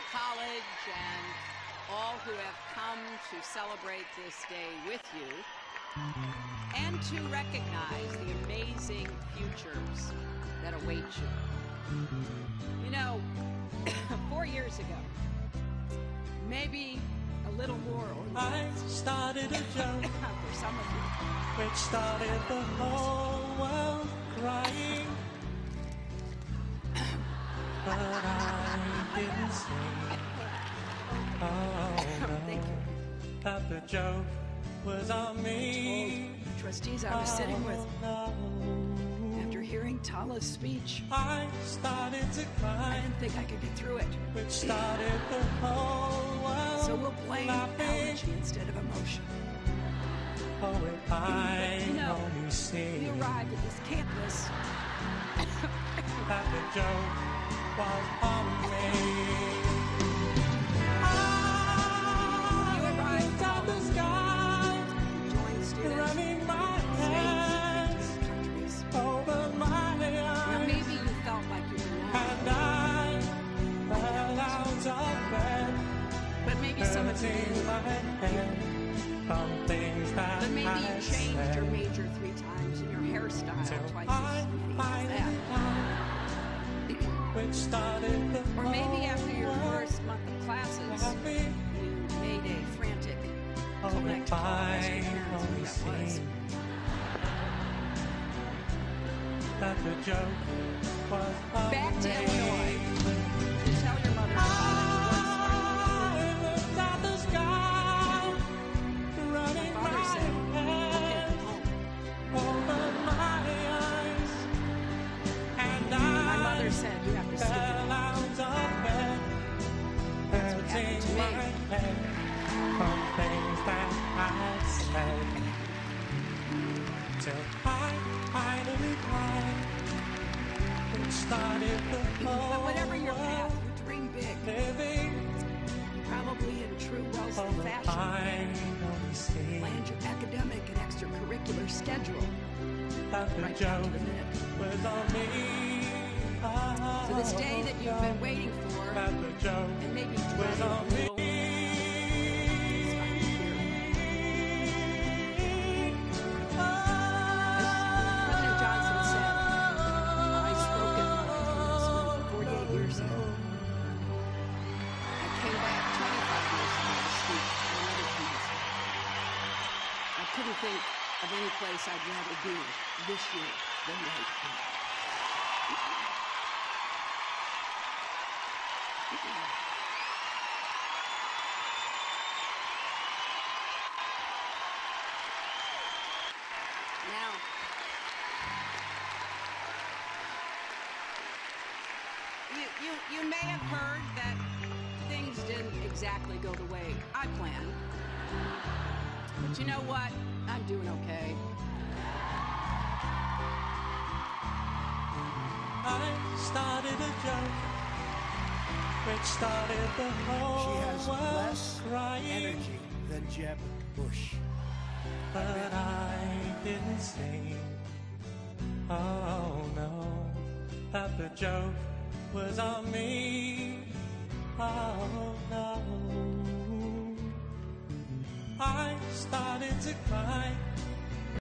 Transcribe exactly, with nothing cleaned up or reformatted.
college and all who have come to celebrate this day with you, and to recognize the amazing futures that await you. You know, four years ago, maybe a little more or less, I started a joke for some of you, which started the whole world crying. But I didn't say, oh Thank no, you. that the joke was on me. The trustees I was sitting with, Oh no, after hearing Tala's speech, I started to I cry, didn't think I could get through it. which started the whole world So we'll blame laughing. allergy instead of emotion. Oh, if I You know, only see We arrived at this campus. that the joke was on me. You I arrived looked at the sky, joined students running my from hands states and countries. over my Or eyes, maybe you felt like you and belonged. I fell out of bed, But maybe some of you hurting didn't. my head from things that But maybe I you changed your said. major three times and your hairstyle Till twice I as many as finally that. found which started the Or maybe after your whole first month of classes, happy. you made a frantic Oh, collect if call to I ask your parents who only that was. seen that the joke was on Back to me. Illinois to tell your mother about I looked at the sky, it. My running my father said, head "Take home." over my eyes, and My mother I said, "You have to stick it fell out." out of bed, That's what happened hurting to me. my head from things that I said, till I finally cried, which started the whole But whatever your path, world you dream big. living. Probably in true Wellesley Oh, fashion. I only see Planned your academic and extracurricular schedule that the right down to joke the minute. was on me. Oh, So this day that you've been waiting for, that the joke and maybe was dreaded a on little, me. is finally here. As President Johnson said, I spoke at my commencement forty-eight years ago. I came back twenty-five years ago to speak at another commencement. I couldn't think of any place I'd rather be this year than right here. Now, you, you, you may have heard that things didn't exactly go the way I planned. But you know what? I'm doing okay. I started a joke, which started the whole She has world less crying. energy than Jeb Bush. But I didn't say, oh no, that the joke was on me. Oh no, I started to cry,